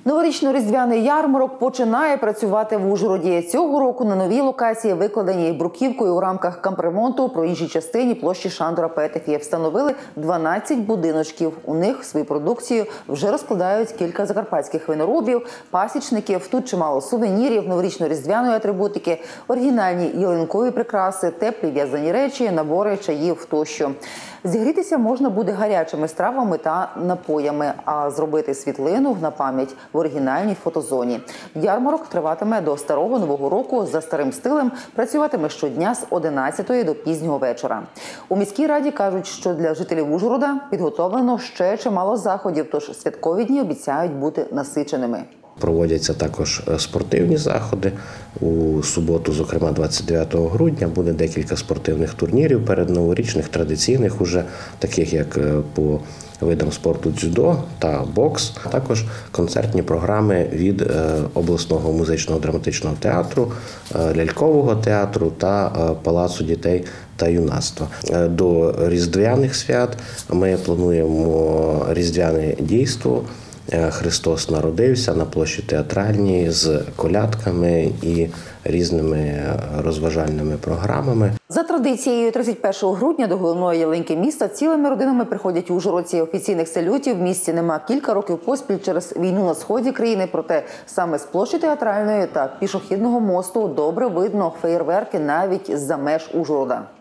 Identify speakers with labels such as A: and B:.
A: Новорічно-різдвяний ярмарок починає працювати в Ужгороді. Цього року на новій локації, викладеній бруківкою у рамках капремонту у проїжджій частині площі Шандора Петефі, встановили 12 будиночків. У них свою продукцію вже розкладають кілька закарпатських виноробів, пасічників. Тут чимало сувенірів, новорічно-різдвяної атрибутики, оригінальні ялинкові прикраси, теплі в'язані речі, набори чаїв тощо. Зігрітися можна буде гарячими стравами та напоями, а зробити світлину на пам'ять в оригінальній фотозоні. Ярмарок триватиме до Старого Нового року за старим стилем, працюватиме щодня з 11 до пізнього вечора. У міській раді кажуть, що для жителів Ужгорода підготовлено ще чимало заходів, тож святкові дні обіцяють бути насиченими.
B: Проводяться також спортивні заходи. У суботу, зокрема 29 грудня, буде декілька спортивних турнірів передноворічних, традиційних, уже таких як по видам спорту дзюдо та бокс. Також концертні програми від обласного музичного драматичного театру, лялькового театру та Палацу дітей та юнацтва. До різдвяних свят ми плануємо різдвяне дійство «Христос народився» на площі Театральній з колядками і різними розважальними програмами.
A: За традицією, 31 грудня до головної ялинки міста цілими родинами приходять ужгородці. Офіційних салютів в місті нема кілька років поспіль через війну на сході країни. Проте саме з площі Театральної та пішохідного мосту добре видно феєрверки навіть з-за меж Ужгорода.